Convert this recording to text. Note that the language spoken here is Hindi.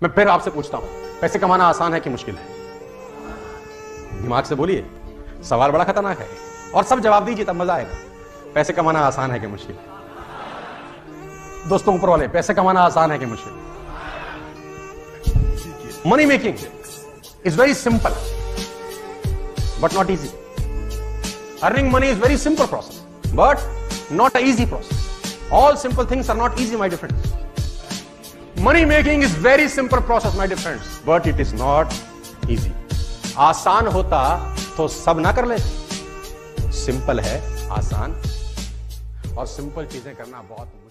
मैं फिर आपसे पूछता हूं, पैसे कमाना आसान है कि मुश्किल है? दिमाग से बोलिए, सवाल बड़ा खतरनाक है और सब जवाब दीजिए तब मजा आएगा। पैसे कमाना आसान है कि मुश्किल है? दोस्तों ऊपर वाले, पैसे कमाना आसान है कि मुश्किल? Money making is very simple but not easy. Earning money is very simple process but not an easy process. All simple things are not easy, my dear friends. Money making is very simple process, my dear friends, but it is not easy. आसान होता तो सब ना कर लेते। सिंपल है, आसान, और सिंपल चीजें करना बहुत